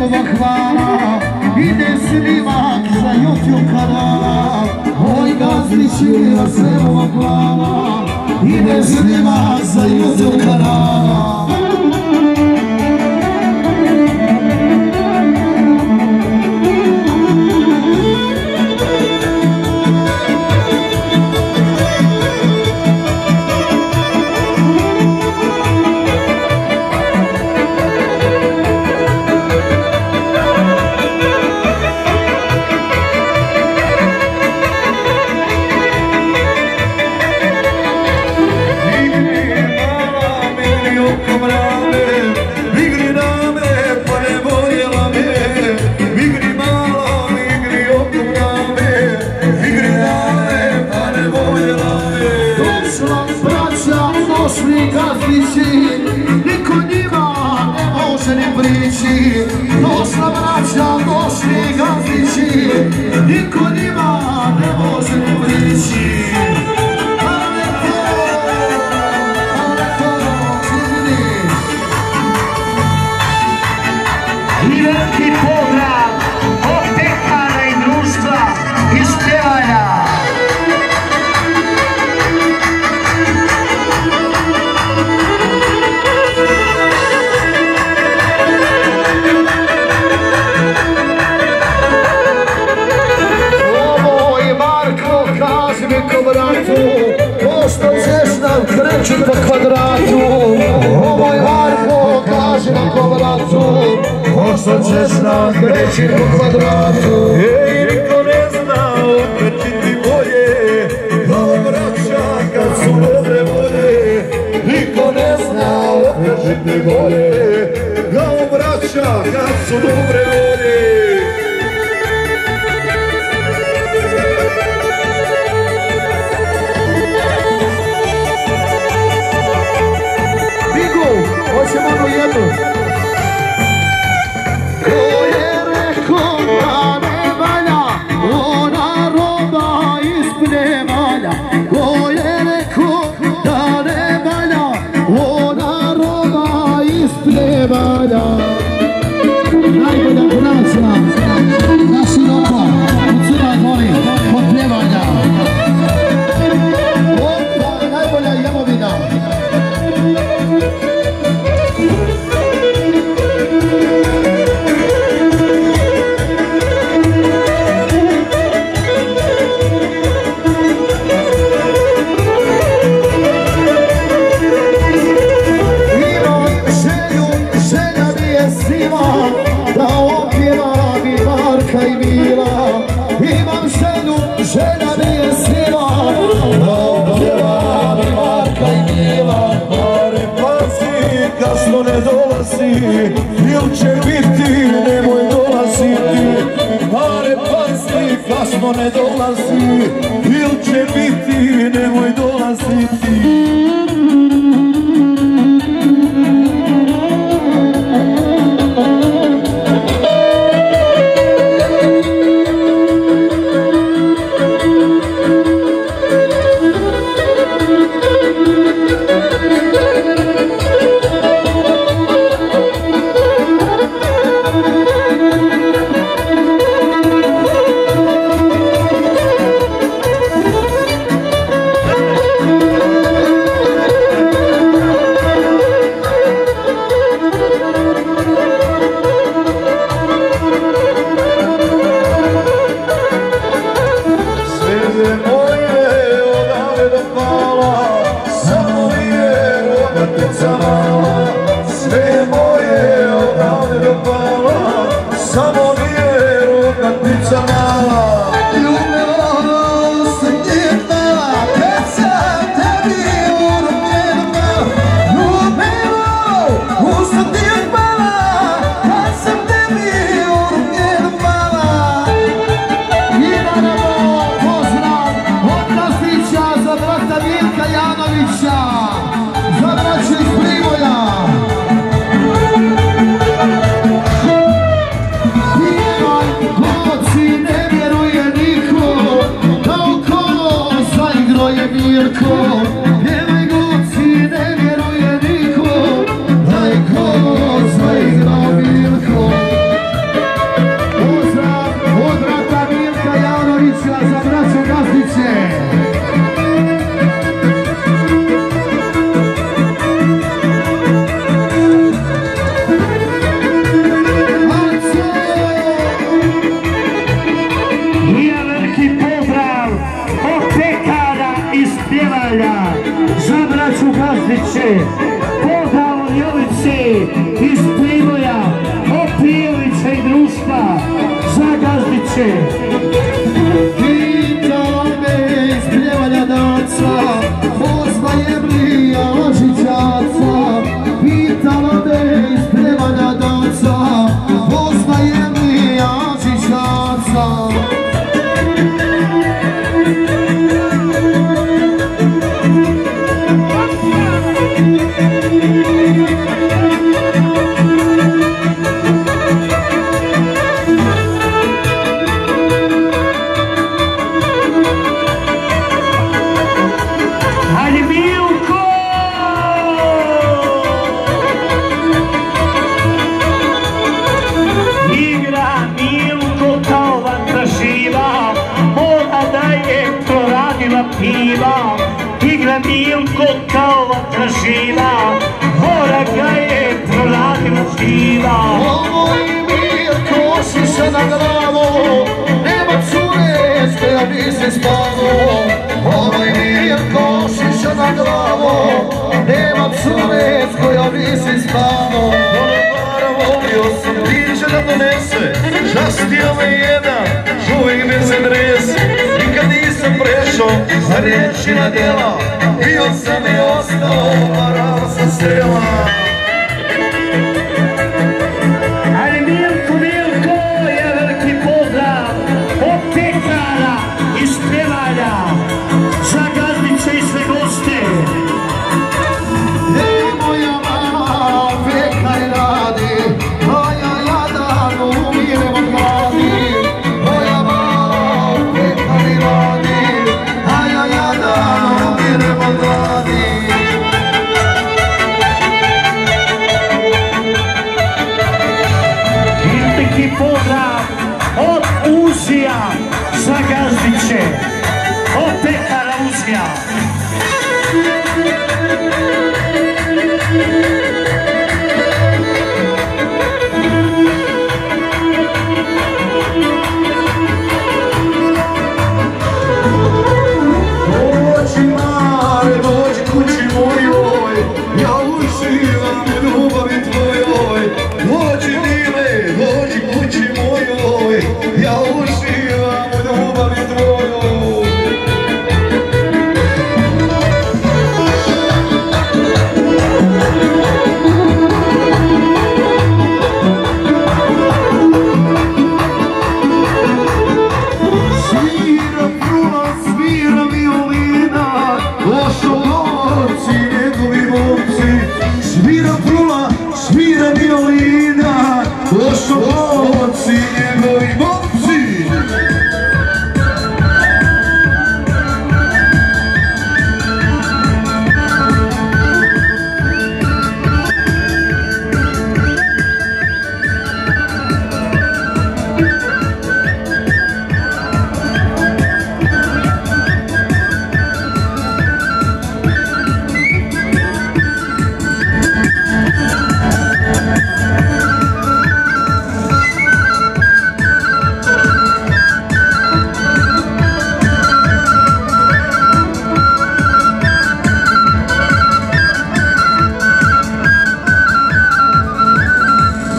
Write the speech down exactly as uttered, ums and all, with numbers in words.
njegova hvala, ide snimak za YouTube kanal. Oj Gazdiću ja svema hvala, ide snimak za YouTube kanal. Niko njima ne može ni prići, došla braća, došli Gazdići, niko njima ne može ni prići. Ale to, ale to čini. I veliki pozdrav od pekara i društva iz pjevanja. Pošto ćeš nam kreći po kvadratu, ovo je Marko, kaži nam po vratu. Pošto ćeš nam kreći po kvadratu. Ej, niko ne zna okrećiti bolje, kao braća kad su dobre volje. Niko ne zna okrećiti bolje, kao braća kad su dobre volje. Hoćemo ono jednu. Ko je rekao da ne valja, ona roba ispne valja. Ko je rekao da ne valja, ona roba ispne valja. Najbolja braća, naši roba, od Crna Gori, od pljevanja. Opa je najbolja jamovina. Kasno ne dolazi, il će biti, nemoj dolaziti. Pare pazi, kasno ne dolazi, il će biti, nemoj dolaziti. Samo nije roka ptica mala. Ljubilo sam djetala, kad sam tebi urobljena. Ljubilo sam djetala, kad sam tebi urobljena mala. I naravno pozdrav od Gazdića za brata Mirka Janovića, za braću iz Primoja. Mirko, pjevaj goci, ne vjeruje niko, da je kolo zaigrao Mirko. braću Gazdiće, Podavo Jovice iz Primoja, Opilića i društva za Gazdiće. Pitala me iz pljevanja daca, poznajem li ja Žičaca. Pitala me iz pljevanja daca, poznajem li ja Žičaca. Piva, igra Milko kao vatra živa, Hora ga je proradila živa. Ovo i Milko šiša na glavu, nema cure s koja bi se spavno. Ovo i Milko šiša na glavu, nema cure s koja bi se spavno. Bara volio sam diže da donese, žastio me jedan, uvijek me se drese. Nikad nisam prešao za riječi na djela, bio sam i ostao, varao sam sela. Ali Milko, Milko je veliki pozdrav od Pekara iz Prevalja za Gazdiće i sve goste. E moja mama Pekar radi, a ja jadan umirem od gladi. Moja mama Pekar radi, a ja jadan umirem od gladi. Veliki pozdrav od Uzija za Gazdiće, od Pekara Uzija. Dođi mare, dođi kući mojoj, ja uživam u ljubavi tvojoj. Dođi mile, dođi kući mojoj, ja uživam u ljubavi tvojoj. Svira prula, svira violina, došo lovci, njegovi momci. Svira prula, svira violina, došo lovci.